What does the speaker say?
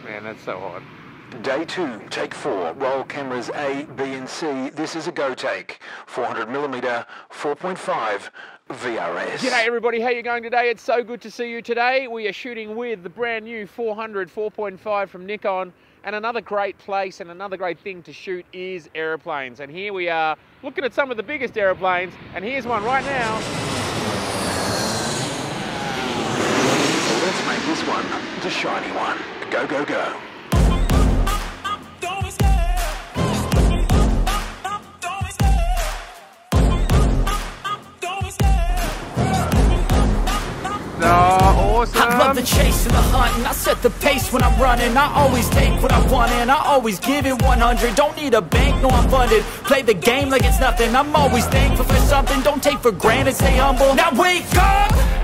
Man, that's so hard. Day 2, take 4. Roll cameras A, B and C. This is a go take. 400mm, 4.5 VRS. G'day everybody, how you going today? It's so good to see you today. We are shooting with the brand new 400 4.5 from Nikon, and another great place and another great thing to shoot is aeroplanes. And here we are looking at some of the biggest aeroplanes, and here's one right now. Let's make this one the shiny one. Go, go, go. Awesome. I love the chase and the hunt, and I set the pace when I'm running. I always take what I want and I always give it 100. Don't need a bank, no I'm funded. Play the game like it's nothing. I'm always thankful for something. Don't take for granted, stay humble. Now wake up!